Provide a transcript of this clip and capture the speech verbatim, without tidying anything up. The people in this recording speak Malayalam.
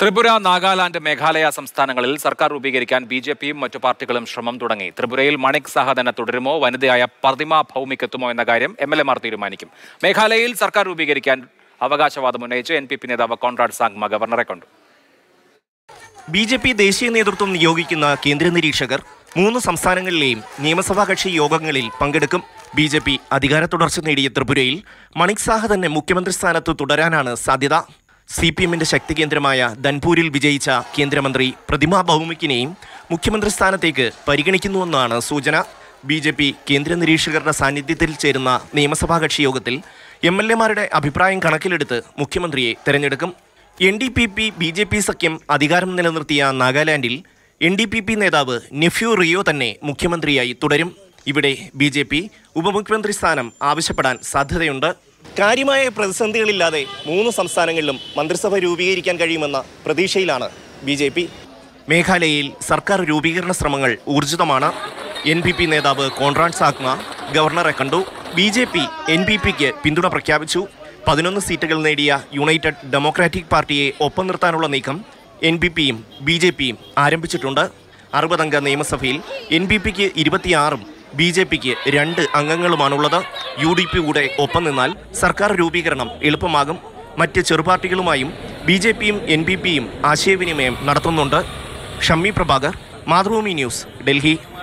ത്രിപുര, നാഗാലാൻഡ്, മേഘാലയ സംസ്ഥാനങ്ങളിൽ സർക്കാർ രൂപീകരിക്കാൻ ബി ജെ പിയും മറ്റു പാർട്ടികളും ശ്രമം തുടങ്ങി. ത്രിപുരയിൽ മണിക് സാഹ തന്നെ തുടരുമോ, വനിതയായ പ്രതിമ ഭൗമിക്കെത്തുമോ എന്ന കാര്യം എം എൽ എമാർ തീരുമാനിക്കും. മേഘാലയയിൽ സർക്കാർ രൂപീകരിക്കാൻ അവകാശവാദം ഉന്നയിച്ച് എൻ പി പി നേതാവ് കോൺറാഡ് സാങ്മ ഗവർണറെ കണ്ടു. ബി ജെ പി ദേശീയ നേതൃത്വം നിയോഗിക്കുന്ന കേന്ദ്ര നിരീക്ഷകർ മൂന്ന് സംസ്ഥാനങ്ങളിലെയും നിയമസഭാ കക്ഷി യോഗങ്ങളിൽ പങ്കെടുക്കും. ബി ജെ പി അധികാര തുടർച്ച നേടിയ ത്രിപുരയിൽ മണിക് സാഹ തന്നെ മുഖ്യമന്ത്രി സ്ഥാനത്ത് തുടരാനാണ് സാധ്യത. സി പി എമ്മിന്റെ ശക്തി കേന്ദ്രമായ ധൻപൂരിൽ വിജയിച്ച കേന്ദ്രമന്ത്രി പ്രതിമ ഭൗമിക്കിനെയും മുഖ്യമന്ത്രി സ്ഥാനത്തേക്ക് പരിഗണിക്കുന്നുവെന്നാണ് സൂചന. ബി ജെ പി കേന്ദ്ര നിരീക്ഷകരുടെ സാന്നിധ്യത്തിൽ ചേരുന്ന നിയമസഭാ കക്ഷി യോഗത്തിൽ എം എൽ എമാരുടെ അഭിപ്രായം കണക്കിലെടുത്ത് മുഖ്യമന്ത്രിയെ തെരഞ്ഞെടുക്കും. N D P P B J P സഖ്യം അധികാരം നിലനിർത്തിയ നാഗാലാൻഡിൽ എൻ ഡി പി പി നേതാവ് നെഫ്യൂ റിയോ തന്നെ മുഖ്യമന്ത്രിയായി തുടരും. ഇവിടെ ബി ജെ പി ഉപമുഖ്യമന്ത്രി സ്ഥാനം ആവശ്യപ്പെടാൻ സാധ്യതയുണ്ട്. കാര്യമായ പ്രതിസന്ധികളില്ലാതെ മൂന്ന് സംസ്ഥാനങ്ങളിലും മന്ത്രിസഭ രൂപീകരിക്കാൻ കഴിയുമെന്ന പ്രതീക്ഷയിലാണ് ബി ജെ പി. മേഘാലയയിൽ സർക്കാർ രൂപീകരണ ശ്രമങ്ങൾ ഊർജിതമാണ്. എൻ പി പി നേതാവ് കോൺറാഡ് സാങ്മ ഗവർണറെ കണ്ടു. B J P N P പിക്ക് പിന്തുണ പ്രഖ്യാപിച്ചു. പതിനൊന്ന് സീറ്റുകൾ നേടിയ യുണൈറ്റഡ് ഡെമോക്രാറ്റിക് പാർട്ടിയെ ഒപ്പം നിർത്താനുള്ള നീക്കം എൻ പി പിയും ബി ജെ പിയും ആരംഭിച്ചിട്ടുണ്ട്. അറുപതംഗ നിയമസഭയിൽ എൻ പി പിക്ക് ഇരുപത്തിയാറും ബി ജെ പിക്ക് രണ്ട് അംഗങ്ങളുമാണുള്ളത്. യു ഡി പി കൂടെ ഒപ്പം നിന്നാൽ സർക്കാർ രൂപീകരണം എളുപ്പമാകും. മറ്റ് ചെറുപാർട്ടികളുമായും ബി ജെ പിയും എൻ പി പിയും ആശയവിനിമയം നടത്തുന്നുണ്ട്. ഷമ്മി പ്രഭാകർ, മാതൃഭൂമി ന്യൂസ്, ഡൽഹി.